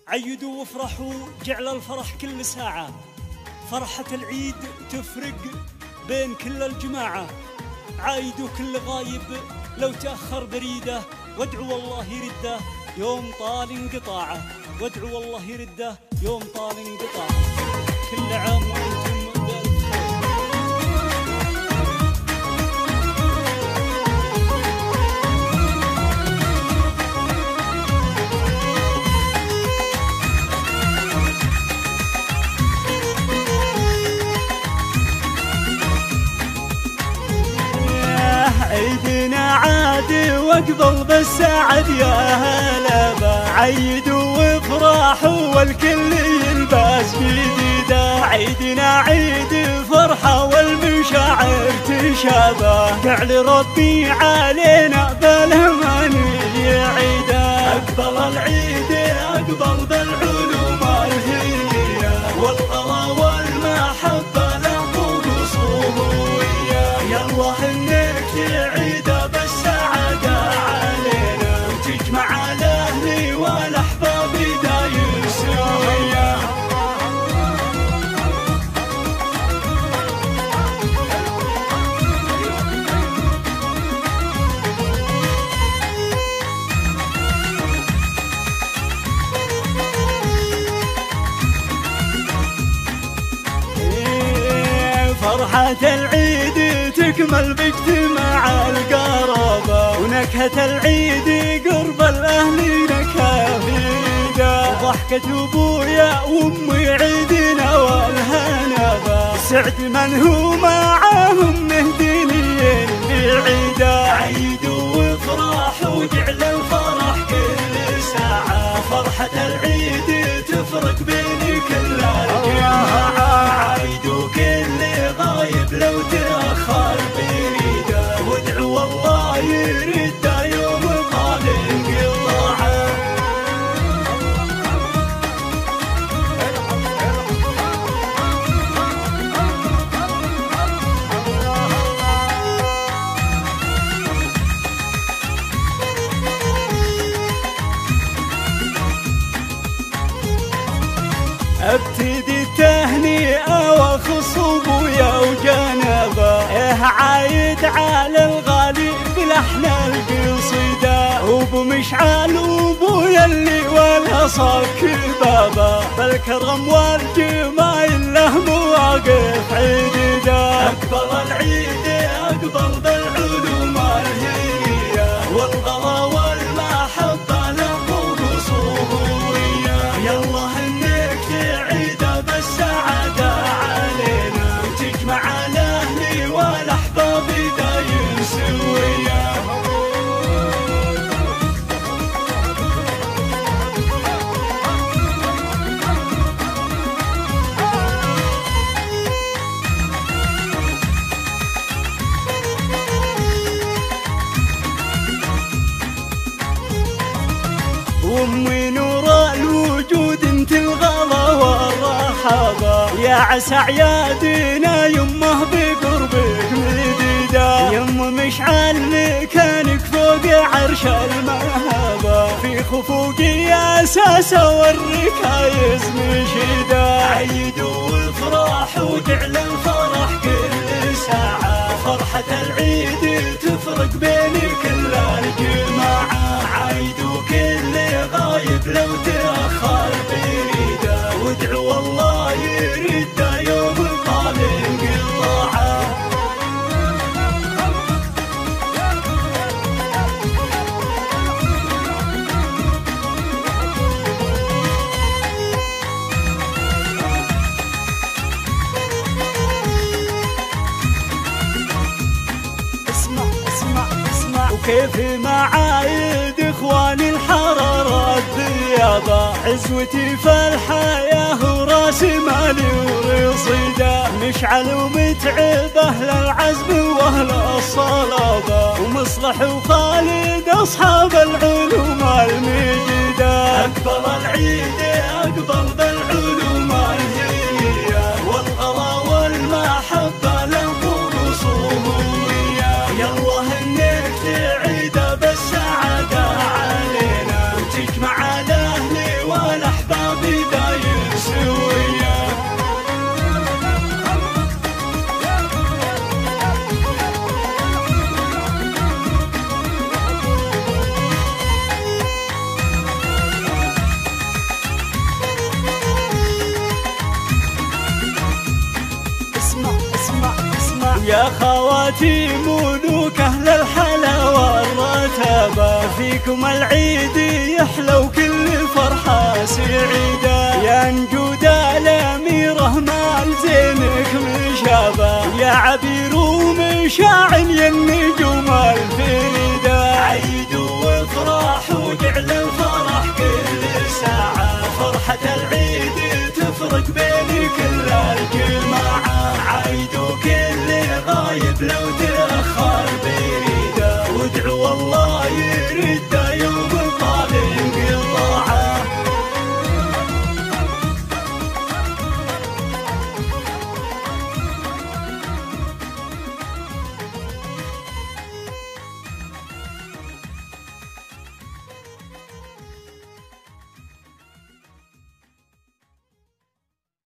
عيدوا وافرحوا جعل الفرح كل ساعة، فرحة العيد تفرق بين كل الجماعة. عايدوا كل غايب لو تأخر بريده، وادعوا الله يرده يوم طال انقطاعه، وادعوا الله يرده يوم طال انقطاعه. كل عام وانتم بألف خير. عيدنا عاد واقبل بالسعد يا هلا با، عيدوا وافرحوا والكل يلبس جديده. عيدنا عيد فرحه والمشاعر تشابه، جعل ربي علينا بالامان يعيده. اقبل العيد اقبل بالعلوم الهيه، والغلا والمحبه له صهويه. يلا انك تعيد بالسعاده علينا، وتجمع الاهل والاحباب دايم سويه. فرحة العيد تكمل باجتماع القرابة، ونكهة العيد قرب الأهل نكهة فريدة. ضحكة أبويا وأمي عيدنا والهنبة، سعد من هو معاهم مهديين بعيدة. عيدوا وافرحوا جعل الفرح كل ساعة، فرحة العيد تفرق بين كل الجماعة. عيدوا كل غايب لو تأخر بريده، وادعوا الله يرده يوم طال انقطاعه. ابتدي التهنئة واخص ابويا وجنبه، عايد على الغالي بالاحلى القصيده. وبمشعل ابويا اللي ولا صك بابه، بالكرم والجمايل له مواقف عديده. اقبل العيد اقبل بالعلوم الهيه، والغلا والمحبه له صهويه. يلا انك تعيد بالسعاده علينا، وتجمع الاهل والاحباب دايم سويه. وامي نور الوجود انت الغلا والرحابه، يا عسى عيادنا يمه بقربك مديده. يم مشعل مكانك فوق عرش المهابه، في خفوقي اساس والركايز مشيده. عيدوا وافرحوا جعل الفرح كل ساعه، فرحه العيد تفرق بين كل الجماعه. عيدوا كل غايب لو تأخر بريده، وادعوا الله يرده يوم طال انقطاعه. اسمع وكيف معايد اخواني الحرارة الذيابة، عزوتي في الحياة وراس مالي ورصيده. مشعل ومتعب اهل العزم واهل الصلابة، ومصلح وخالد اصحاب العلوم المجيده. اقبل العيد اقبل بالعلوم الهيه، والغلا والمحبه له صهويه. يلا انك تعيد بالسعاده علينا، وتجمع الاهل والاحباب أحبابي داير سوية. يا خواتي ملوك أهل الحلا والرتبة، فيكم العيد يحلو كل فرحة سعيدة. يا نجود الأميرة مال زينك مشابة، يا عبير ومشاعل يا النجوم الفريدة. عيدوا وافرحوا وجعل الفرح كل ساعة، فرحة العيد تفرق بين كل الجماعة.